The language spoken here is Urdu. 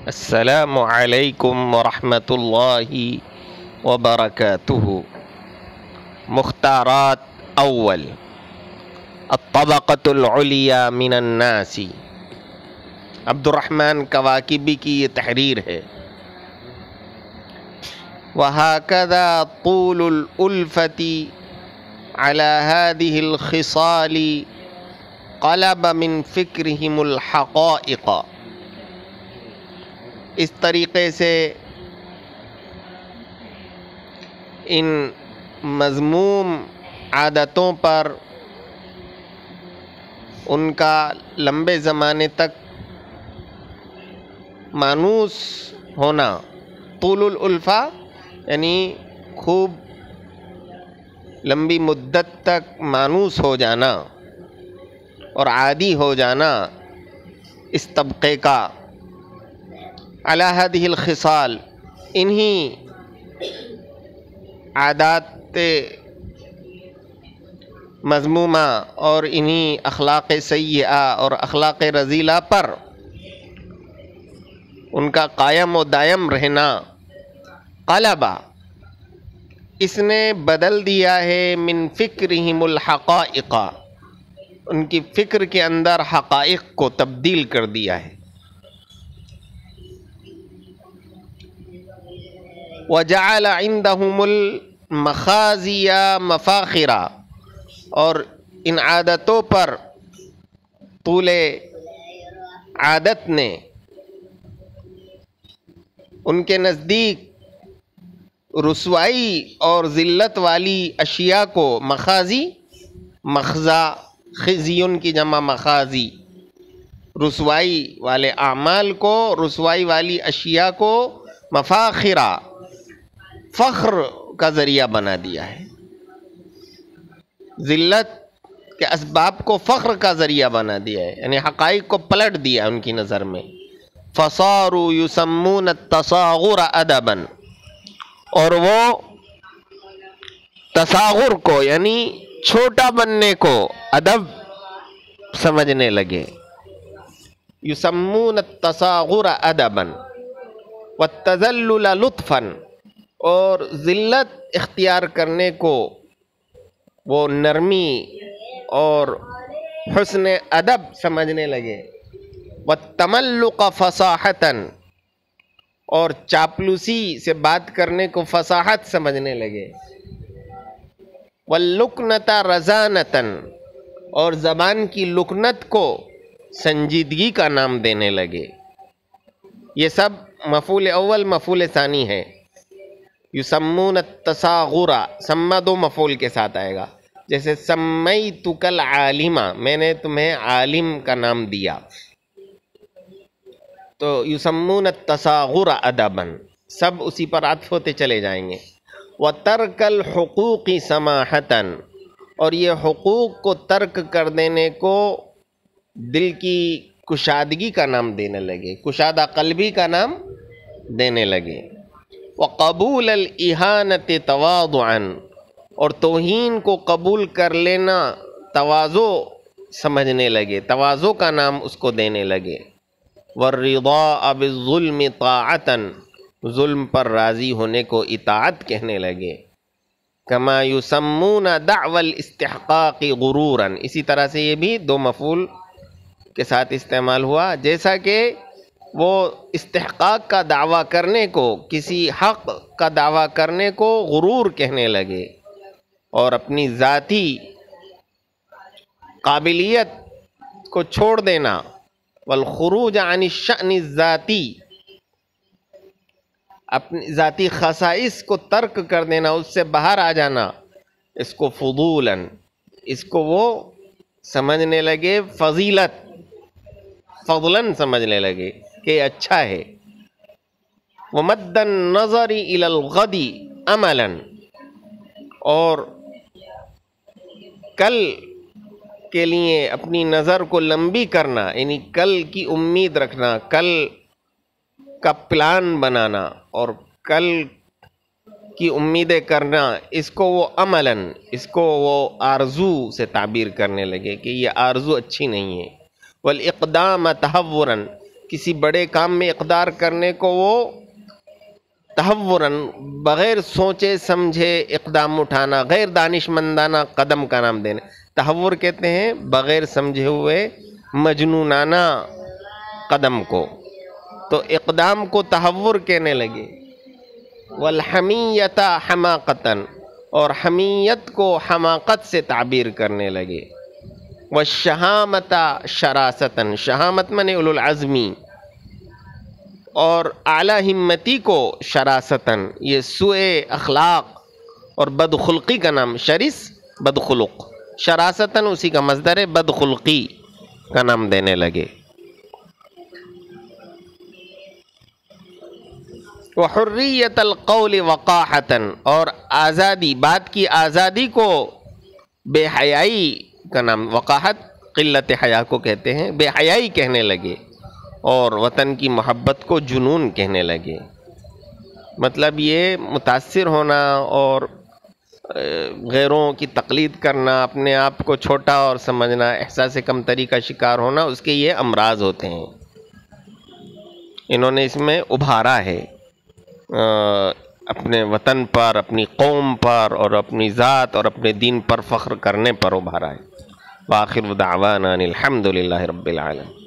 السلام علیکم ورحمۃ اللہ وبرکاتہ۔ مختارات اول، الطبقۃ العلیٰ من الناس، عبد الرحمن کواکبی کی یہ تحریر ہے۔ وَهَكَذَا طُولُ الْأُلْفَةِ عَلَى هَذِهِ الْخِصَالِ قَلَبَ مِنْ فِكْرِهِمُ الْحَقَائِقَ۔ اس طریقے سے ان مذموم عادتوں پر ان کا لمبے زمانے تک مانوس ہونا، طول الالفہ یعنی خوب لمبی مدت تک مانوس ہو جانا اور عادی ہو جانا اس طبقے کا، علی ہذہ الخصال، انہی عادات مذمومہ اور انہی اخلاق سیئہ اور اخلاق رذیلہ پر ان کا قائم و دائم رہنا، قلبہ، اس نے بدل دیا ہے من فکرہم الحقائق، ان کی فکر کے اندر حقائق کو تبدیل کر دیا ہے۔ وجعل عندهم المخازی مفاخرا، اور ان عادتوں پر طول عادت نے ان کے نزدیک رسوائی اور ذلت والی اشیاء کو، مخازی، مخزا، خزیون کی جمع مخازی، رسوائی والے اعمال کو، رسوائی والی اشیاء کو مفاخرہ، فخر کا ذریعہ بنا دیا ہے، ذلت کے اسباب کو فخر کا ذریعہ بنا دیا ہے، یعنی حقائق کو پلٹ دیا ان کی نظر میں۔ فصاروا یسمون التصاغر ادبا، اور وہ تصاغر کو یعنی چھوٹا بننے کو ادب سمجھنے لگے۔ یسمون التصاغر ادبا والتذلل لطفا، اور ذلت اختیار کرنے کو وہ نرمی اور حسن ادب سمجھنے لگے۔ والتملق فصاحتا، اور چاپلوسی سے بات کرنے کو فصاحت سمجھنے لگے۔ واللکنۃ رزانۃ، اور زبان کی لکنت کو سنجیدگی کا نام دینے لگے۔ یہ سب مفعول اول مفعول ثانی ہے۔ یسمون التصاغر، سما دو مفعول کے ساتھ آئے گا، جیسے سمیتک العالم، میں نے تمہیں عالم کا نام دیا، تو یسمون التصاغر ادبا، سب اسی پر عطف ہوتے چلے جائیں گے۔ وترک الحقوق سماحتا، اور یہ حقوق کو ترک کر دینے کو دل کی کشادگی کا نام دینے لگے، کشادہ قلبی کا نام دینے لگے۔ وقبول الاہانۃ تواضعا، اور توہین کو قبول کر لینا تواضع سمجھنے لگے، تواضع کا نام اس کو دینے لگے۔ والرضاء بالظلم طاعتا، ظلم پر راضی ہونے کو اطاعت کہنے لگے۔ کما یسمون دعوی الاستحقاق غرورا، اسی طرح سے یہ بھی دو مفعول کے ساتھ استعمال ہوا، جیسا کہ وہ استحقاق کا دعویٰ کرنے کو، کسی حق کا دعویٰ کرنے کو غرور کہنے لگے، اور اپنی ذاتی قابلیت کو چھوڑ دینا، والخروج عن الشأن الذاتی، اپنی ذاتی خصائص کو ترک کر دینا، اس سے باہر آ جانا، اس کو فضولا، اس کو وہ سمجھنے لگے فضیلت، فضلاً سمجھنے لگے کہ اچھا ہے۔ ومد النظر الى الغد املا، اور کل کے لیے اپنی نظر کو لمبی کرنا، یعنی کل کی امید رکھنا، کل کا پلان بنانا اور کل کی امیدیں کرنا، اس کو وہ عملاً، اس کو وہ آرزو سے تعبیر کرنے لگے کہ یہ آرزو اچھی نہیں ہے۔ والاقدام تہوراً، کسی بڑے کام میں اقدار کرنے کو وہ تہورن بغیر سوچے سمجھے اقدام اٹھانا، غیر دانشمندانہ قدم کا نام دینا۔ تہور کہتے ہیں بغیر سمجھے ہوئے مجنونانہ قدم کو، تو اقدام کو تہور کہنے لگے۔ والحمیت حماقتاً، اور حمیت کو حماقت سے تعبیر کرنے لگے۔ والشہامت شراستاً، شہامت منے اولو العزمی، اور اعلیٰ ہمتی کو شراستاً، یہ سوء اخلاق اور بدخلقی کا نام، شرس بدخلق، شراستاً اسی کا مصدر ہے، بدخلقی کا نام دینے لگے۔ وحریت القول وقاحتاً، اور آزادی، بات کی آزادی کو بے حیائی کا نام، وقاحت قلت حیا کو کہتے ہیں، بے حیائی کہنے لگے، اور وطن کی محبت کو جنون کہنے لگے۔ مطلب یہ متاثر ہونا اور غیروں کی تقلید کرنا، اپنے آپ کو چھوٹا اور سمجھنا، احساس کمتری کا شکار ہونا، اس کے یہ امراض ہوتے ہیں۔ انہوں نے اس میں ابھارا ہے، اپنے وطن پر، اپنی قوم پر، اور اپنی ذات اور اپنے دین پر فخر کرنے پر ابھارا ہے۔ وآخر دعوانا الحمد للہ رب العالمین۔